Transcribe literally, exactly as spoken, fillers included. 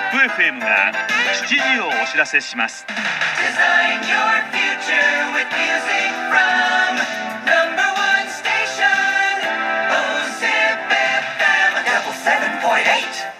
ップ エフエム がしちじをお知らせします。 Design your future with music from number one station, O Z I P エフエム double seven point eight.